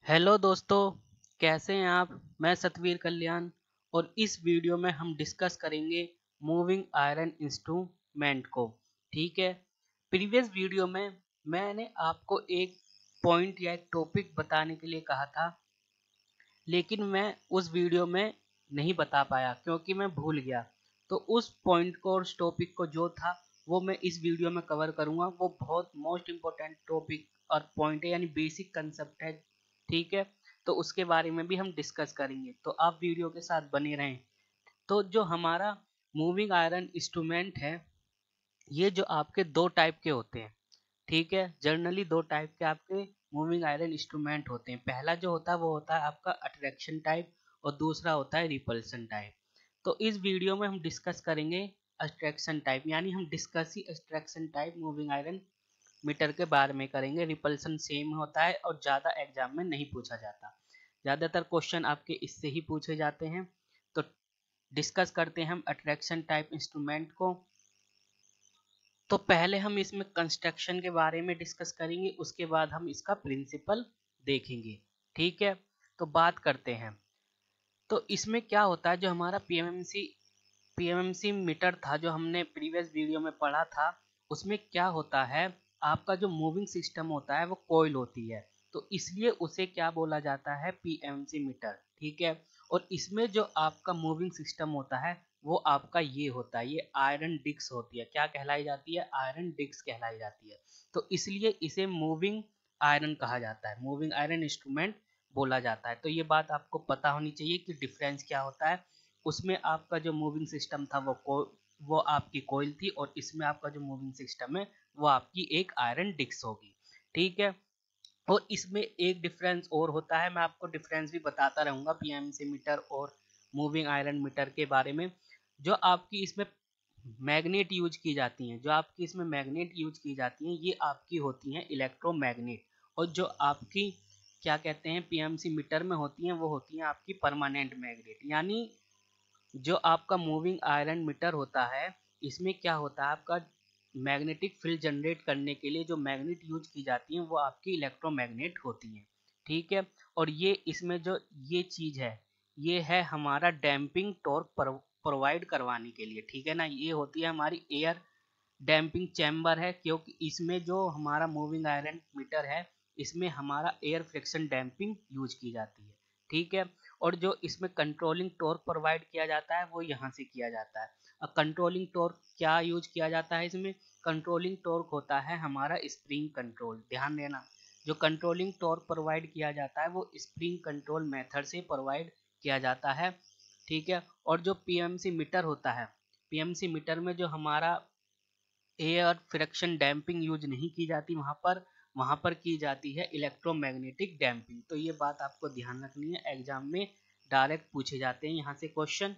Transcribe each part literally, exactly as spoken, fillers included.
Hello दोस्तों, कैसे हैं आप। मैं सतवीर कल्याण और इस वीडियो में हम डिस्कस करेंगे मूविंग आयरन इंस्ट्रूमेंट को। ठीक है, प्रीवियस वीडियो में मैंने आपको एक पॉइंट या एक टॉपिक बताने के लिए कहा था, लेकिन मैं उस वीडियो में नहीं बता पाया क्योंकि मैं भूल गया। तो उस पॉइंट को और उस टॉपिक को जो था वो मैं इस वीडियो में कवर करूँगा। वो बहुत मोस्ट इम्पोर्टेंट टॉपिक और पॉइंट है, यानी बेसिक कंसेप्ट है। ठीक है, तो उसके बारे में भी हम डिस्कस करेंगे, तो आप वीडियो के साथ बने रहें। तो जो हमारा मूविंग आयरन इंस्ट्रूमेंट है, ये जो आपके दो टाइप के होते हैं। ठीक है, जनरली दो टाइप के आपके मूविंग आयरन इंस्ट्रूमेंट होते हैं। पहला जो होता है वो होता है आपका अट्रैक्शन टाइप और दूसरा होता है रिपल्सन टाइप। तो इस वीडियो में हम डिस्कस करेंगे अट्रैक्शन टाइप, यानी हम डिस्कस ही attraction type moving iron meter के बारे में करेंगे। रिपल्सन सेम होता है और ज़्यादा एग्जाम में नहीं पूछा जाता, ज़्यादातर क्वेश्चन आपके इससे ही पूछे जाते हैं। तो डिस्कस करते हैं हम अट्रैक्शन टाइप इंस्ट्रूमेंट को। तो पहले हम इसमें कंस्ट्रक्शन के बारे में डिस्कस करेंगे, उसके बाद हम इसका प्रिंसिपल देखेंगे। ठीक है, तो बात करते हैं। तो इसमें क्या होता है, जो हमारा पीएमएमसी पीएमएमसी मीटर था जो हमने प्रीवियस वीडियो में पढ़ा था, उसमें क्या होता है, आपका जो मूविंग सिस्टम होता है वो कॉइल होती है, तो इसलिए उसे क्या बोला जाता है, पीएमएमसी मीटर। ठीक है, और इसमें जो आपका मूविंग सिस्टम होता है वो आपका ये होता है, ये आयरन डिस्क होती है। क्या कहलाई जाती है, आयरन डिस्क कहलाई जाती है। तो इसलिए इसे मूविंग आयरन कहा जाता है, मूविंग आयरन इंस्ट्रूमेंट बोला जाता है। तो ये बात आपको पता होनी चाहिए कि डिफरेंस क्या होता है। उसमें आपका जो मूविंग सिस्टम था वो को वो आपकी कोयल थी, और इसमें आपका जो मूविंग सिस्टम है वो आपकी एक आयरन डिस्क होगी। ठीक है, और इसमें एक डिफरेंस और होता है, मैं आपको डिफरेंस भी बताता रहूँगा पीएमएमसी मीटर और मूविंग आयरन मीटर के बारे में। जो आपकी इसमें मैग्नेट यूज की जाती हैं जो आपकी इसमें मैग्नेट यूज की जाती हैं ये आपकी होती हैं इलेक्ट्रोमैग्नेट, और जो आपकी क्या कहते हैं पीएमएमसी मीटर में होती हैं वो होती हैं आपकी परमानेंट मैग्नेट। यानी जो आपका मूविंग आयरन मीटर होता है, इसमें क्या होता है, आपका मैग्नेटिक फील्ड जनरेट करने के लिए जो मैग्नेट यूज की जाती हैं वो आपकी इलेक्ट्रोमैग्नेट होती हैं। ठीक है, और ये इसमें जो ये चीज़ है ये है हमारा डैम्पिंग टॉर्क प्रोवाइड करवाने के लिए। ठीक है ना, ये होती है हमारी एयर डैम्पिंग चैम्बर है, क्योंकि इसमें जो हमारा मूविंग आयरन मीटर है इसमें हमारा एयर फ्रिक्शन डैम्पिंग यूज की जाती है। ठीक है, और जो इसमें कंट्रोलिंग टॉर्क प्रोवाइड किया जाता है वो यहाँ से किया जाता है। अब कंट्रोलिंग टॉर्क क्या यूज किया जाता है, इसमें कंट्रोलिंग टॉर्क होता है हमारा स्प्रिंग कंट्रोल। ध्यान देना, जो कंट्रोलिंग टॉर्क प्रोवाइड किया जाता है वो स्प्रिंग कंट्रोल मेथड से प्रोवाइड किया जाता है। ठीक है, और जो पीएमसी मीटर होता है, पीएमसी मीटर में जो हमारा एयर फ्रिक्शन डैम्पिंग यूज नहीं की जाती, वहां पर वहां पर की जाती है इलेक्ट्रोमैग्नेटिक डैम्पिंग। तो ये बात आपको ध्यान रखनी है, एग्जाम में डायरेक्ट पूछे जाते हैं यहाँ से क्वेश्चन।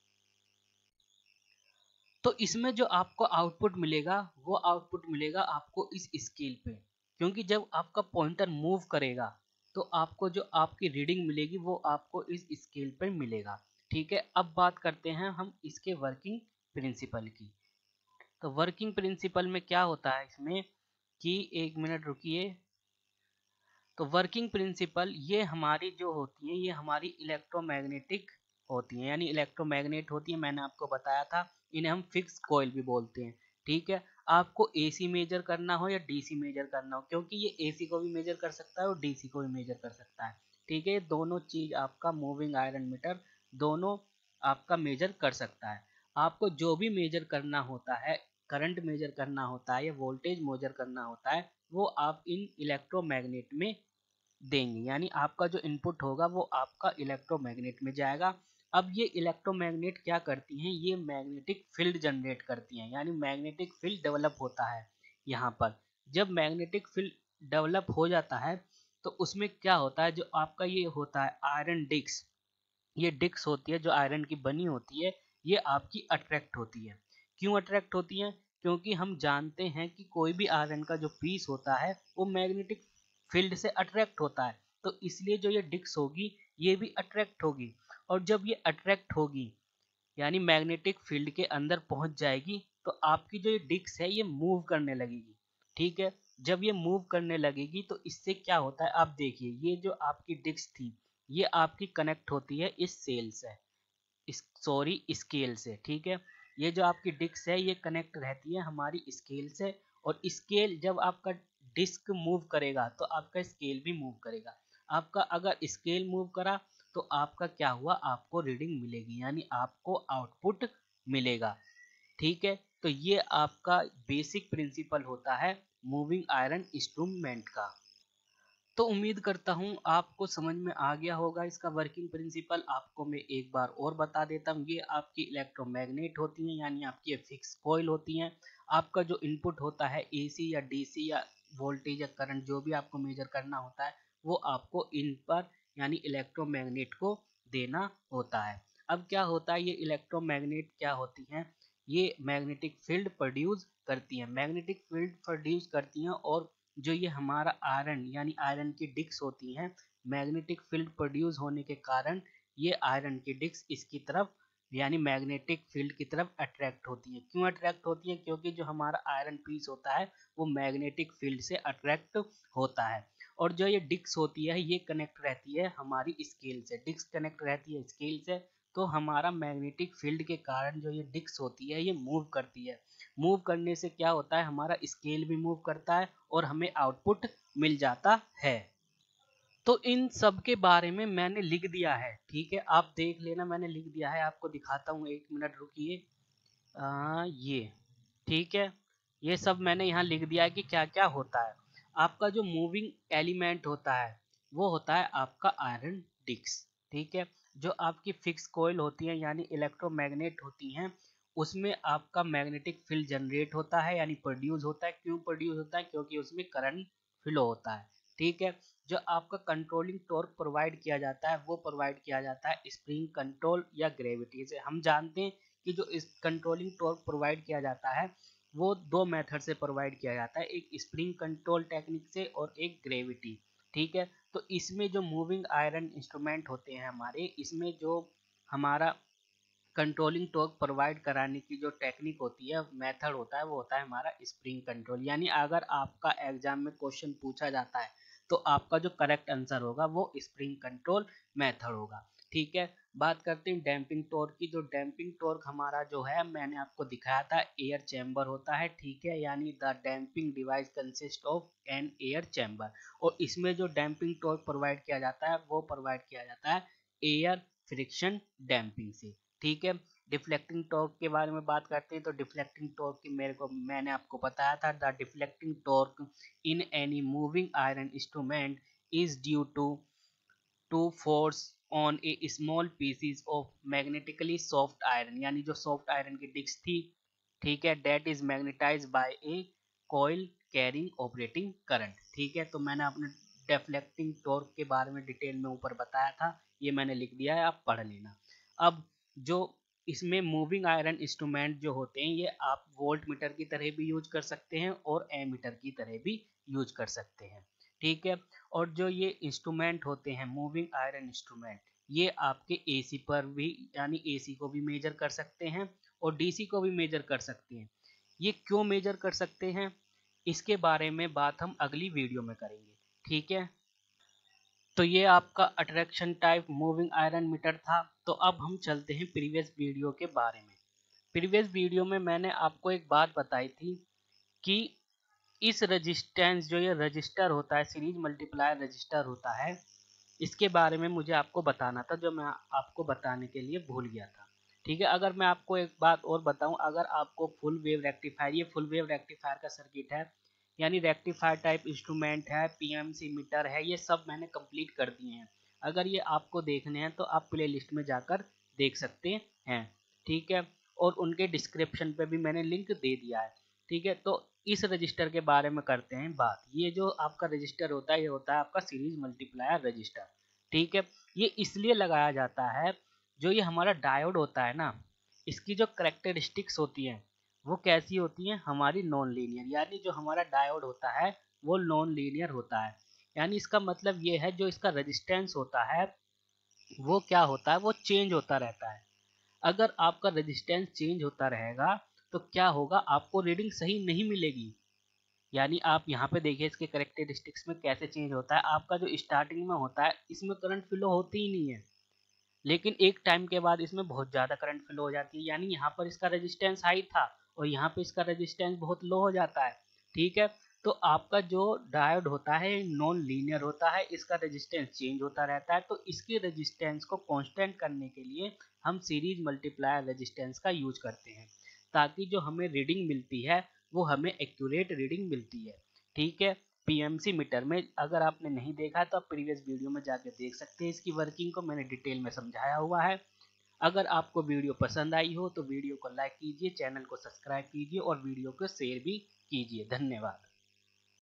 तो इसमें जो आपको आउटपुट मिलेगा वो आउटपुट मिलेगा आपको इस स्केल पे, क्योंकि जब आपका पॉइंटर मूव करेगा तो आपको जो आपकी रीडिंग मिलेगी वो आपको इस स्केल पे मिलेगा। ठीक है, अब बात करते हैं हम इसके वर्किंग प्रिंसिपल की। तो वर्किंग प्रिंसिपल में क्या होता है इसमें कि, एक मिनट रुकिए। तो वर्किंग प्रिंसिपल ये हमारी जो होती है ये हमारी इलेक्ट्रोमैग्नेटिक होती है, यानी इलेक्ट्रोमैग्नेट होती है। मैंने आपको बताया था इन्हें हम फिक्स कॉइल भी बोलते हैं। ठीक है, आपको एसी मेजर करना हो या डीसी मेजर करना हो, क्योंकि ये एसी को भी मेजर कर सकता है और डीसी को भी मेजर कर सकता है। ठीक है, ये दोनों चीज आपका मूविंग आयरन मीटर दोनों आपका मेजर कर सकता है। आपको जो भी मेजर करना होता है, करंट मेजर करना होता है या वोल्टेज मेजर करना होता है, वो आप इन इलेक्ट्रोमैग्नेट में देंगे, यानी आपका जो इनपुट होगा वो आपका इलेक्ट्रोमैग्नेट में जाएगा। अब ये इलेक्ट्रोमैग्नेट क्या करती हैं, ये मैग्नेटिक फील्ड जनरेट करती हैं, यानी मैग्नेटिक फील्ड डेवलप होता है यहाँ पर। जब मैग्नेटिक फील्ड डेवलप हो जाता है तो उसमें क्या होता है, जो आपका ये होता है आयरन डिस्क, ये डिस्क होती है जो आयरन की बनी होती है, ये आपकी अट्रैक्ट होती है। क्यों अट्रैक्ट होती है, क्योंकि हम जानते हैं कि कोई भी आयरन का जो पीस होता है वो मैग्नेटिक फील्ड से अट्रैक्ट होता है, तो इसलिए जो ये डिस्क होगी ये भी अट्रैक्ट होगी। और जब ये अट्रैक्ट होगी यानी मैग्नेटिक फील्ड के अंदर पहुंच जाएगी, तो आपकी जो ये डिस्क है ये मूव करने लगेगी। ठीक है, जब ये मूव करने लगेगी तो इससे क्या होता है, आप देखिए ये जो आपकी डिस्क थी ये आपकी कनेक्ट होती है इस सेल से, इस सॉरी स्केल से, ठीक है। ये जो आपकी डिस्क है ये कनेक्ट रहती है हमारी स्केल से, और स्केल जब आपका डिस्क मूव करेगा तो आपका स्केल भी मूव करेगा। आपका अगर स्केल मूव करा तो आपका क्या हुआ, आपको रीडिंग मिलेगी, यानी आपको आउटपुट मिलेगा, ठीक है। तो ये आपका बेसिक प्रिंसिपल होता है मूविंग आयरन इंस्ट्रूमेंट का। तो उम्मीद करता हूँ आपको समझ में आ गया होगा इसका वर्किंग प्रिंसिपल। आपको मैं एक बार और बता देता हूँ, ये आपकी इलेक्ट्रोमैग्नेट होती हैं, यानी आपकी ये फिक्स कॉइल होती हैं। आपका जो इनपुट होता है एसी या डीसी या वोल्टेज या करंट जो भी आपको मेजर करना होता है वो आपको इन पर यानी इलेक्ट्रोमैग्नेट को देना होता है। अब क्या होता है, ये इलेक्ट्रोमैग्नेट क्या होती हैं, ये मैग्नेटिक फील्ड प्रोड्यूस करती हैं, मैग्नेटिक फील्ड प्रोड्यूस करती हैं। और जो ये हमारा आयरन यानी आयरन की डिस्क होती हैं, मैग्नेटिक फील्ड प्रोड्यूस होने के कारण ये आयरन की डिस्क इसकी तरफ यानी मैग्नेटिक फील्ड की तरफ अट्रैक्ट होती है। क्यों अट्रैक्ट होती है, क्योंकि जो हमारा आयरन पीस होता है वो मैग्नेटिक फील्ड से अट्रैक्ट होता है। और जो ये डिस्क होती है ये कनेक्ट रहती है हमारी स्केल से, डिस्क कनेक्ट रहती है स्केल से, तो हमारा मैग्नेटिक फील्ड के कारण जो ये डिस्क होती है ये मूव करती है। मूव करने से क्या होता है, हमारा स्केल भी मूव करता है और हमें आउटपुट मिल जाता है। तो इन सब के बारे में मैंने लिख दिया है, ठीक है, आप देख लेना, मैंने लिख दिया है, आपको दिखाता हूँ, एक मिनट रुकिए। आ, ये ठीक है, ये सब मैंने यहाँ लिख दिया है कि क्या क्या होता है। आपका जो मूविंग एलिमेंट होता है वो होता है आपका आयरन डिस्क, ठीक है। जो आपकी फिक्स कॉइल होती है यानी इलेक्ट्रोमैग्नेट होती हैं, उसमें आपका मैग्नेटिक फील्ड जनरेट होता है यानी प्रोड्यूस होता है। क्यों प्रोड्यूस होता है, क्योंकि उसमें करंट फ्लो होता है, ठीक है। जो आपका कंट्रोलिंग टॉर्क प्रोवाइड किया जाता है वो प्रोवाइड किया जाता है स्प्रिंग कंट्रोल या ग्रेविटी से। हम जानते हैं कि जो इस कंट्रोलिंग टॉर्क प्रोवाइड किया जाता है वो दो मेथड से प्रोवाइड किया जाता है, एक स्प्रिंग कंट्रोल टेक्निक से और एक ग्रेविटी, ठीक है। तो इसमें जो मूविंग आयरन इंस्ट्रूमेंट होते हैं हमारे, इसमें जो हमारा कंट्रोलिंग टॉर्क प्रोवाइड कराने की जो टेक्निक होती है, मेथड होता है, वो होता है हमारा स्प्रिंग कंट्रोल। यानी अगर आपका एग्जाम में क्वेश्चन पूछा जाता है तो आपका जो करेक्ट आंसर होगा वो स्प्रिंग कंट्रोल मेथड होगा, ठीक है। बात करते हैं डैम्पिंग टॉर्क की। जो डैम्पिंग टॉर्क हमारा जो है मैंने आपको दिखाया था, एयर चैम्बर होता है, ठीक है, यानी the damping device consist of an air chamber. और इसमें जो डैम्पिंग टॉर्क प्रोवाइड किया जाता है वो प्रोवाइड किया जाता है एयर फ्रिक्शन डैम्पिंग से, ठीक है। डिफ्लेक्टिंग टॉर्क के बारे में बात करते हैं तो डिफ्लेक्टिंग टॉर्क की मेरे को मैंने आपको बताया था, the deflecting torque in any moving iron instrument is due to to force on a small pieces of magnetically soft iron, यानी जो सॉफ्ट आयरन की डिस्क थी, ठीक है, that is magnetize by a coil carrying operating current, ठीक है। तो मैंने अपने डिफ्लेक्टिंग टॉर्क के बारे में डिटेल में ऊपर बताया था, ये मैंने लिख दिया है, आप पढ़ लेना। अब जो इसमें मूविंग आयरन इंस्ट्रूमेंट जो होते हैं ये आप वोल्ट मीटर की तरह भी यूज कर सकते हैं और एमीटर की तरह भी यूज कर सकते हैं, ठीक है। और जो ये इंस्ट्रूमेंट होते हैं मूविंग आयरन इंस्ट्रूमेंट, ये आपके एसी पर भी यानी एसी को भी मेजर कर सकते हैं और डीसी को भी मेजर कर सकते हैं। ये क्यों मेजर कर सकते हैं, इसके बारे में बात हम अगली वीडियो में करेंगे, ठीक है। तो ये आपका attraction type moving iron meter था। तो अब हम चलते हैं प्रीवियस वीडियो के बारे में। प्रीवियस वीडियो में मैंने आपको एक बात बताई थी कि इस रजिस्टेंस जो ये रजिस्टर होता है, सीरीज मल्टीप्लायर रजिस्टर होता है, इसके बारे में मुझे आपको बताना था, जो मैं आपको बताने के लिए भूल गया था, ठीक है। अगर मैं आपको एक बात और बताऊं, अगर आपको फुल वेव रेक्टिफायर, ये फुल वेव रेक्टिफायर का सर्किट है, यानी रेक्टिफायर टाइप इंस्ट्रूमेंट है, पीएमएमसी मीटर है, ये सब मैंने कंप्लीट कर दिए हैं। अगर ये आपको देखने हैं तो आप प्ले लिस्ट में जाकर देख सकते हैं, ठीक है। और उनके डिस्क्रिप्शन पे भी मैंने लिंक दे दिया है, ठीक है। तो इस रजिस्टर के बारे में करते हैं बात। ये जो आपका रजिस्टर होता है ये होता है आपका सीरीज मल्टीप्लायर रजिस्टर, ठीक है। ये इसलिए लगाया जाता है, जो ये हमारा डायोड होता है ना, इसकी जो करेक्टरिस्टिक्स होती हैं वो कैसी होती हैं, हमारी नॉन लीनियर, यानी जो हमारा डायोड होता है वो नॉन लीनियर होता है। यानी इसका मतलब ये है जो इसका रेजिस्टेंस होता है वो क्या होता है, वो चेंज होता रहता है। अगर आपका रेजिस्टेंस चेंज होता रहेगा तो क्या होगा, आपको रीडिंग सही नहीं मिलेगी, यानी आप यहाँ पे देखिए इसके करेक्टरिस्टिक्स में कैसे चेंज होता है। आपका जो स्टार्टिंग में होता है इसमें करंट फ्लो होती ही नहीं है, लेकिन एक टाइम के बाद इसमें बहुत ज़्यादा करंट फ्लो हो जाती है। यानी यहाँ पर इसका रेजिस्टेंस हाई था और यहाँ पे इसका रेजिस्टेंस बहुत लो हो जाता है। ठीक है, तो आपका जो डायोड होता है नॉन लीनियर होता है, इसका रेजिस्टेंस चेंज होता रहता है। तो इसकी रेजिस्टेंस को कांस्टेंट करने के लिए हम सीरीज मल्टीप्लायर रेजिस्टेंस का यूज करते हैं, ताकि जो हमें रीडिंग मिलती है वो हमें एक्यूरेट रीडिंग मिलती है। ठीक है, पीएमसी मीटर में अगर आपने नहीं देखा है तो आप प्रीवियस वीडियो में जाके देख सकते हैं, इसकी वर्किंग को मैंने डिटेल में समझाया हुआ है। अगर आपको वीडियो पसंद आई हो तो वीडियो को लाइक कीजिए, चैनल को सब्सक्राइब कीजिए और वीडियो को शेयर भी कीजिए। धन्यवाद।